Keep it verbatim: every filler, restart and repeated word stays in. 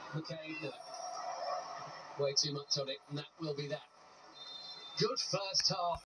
McCain, no. Way too much on it, and that will be that. Good first half.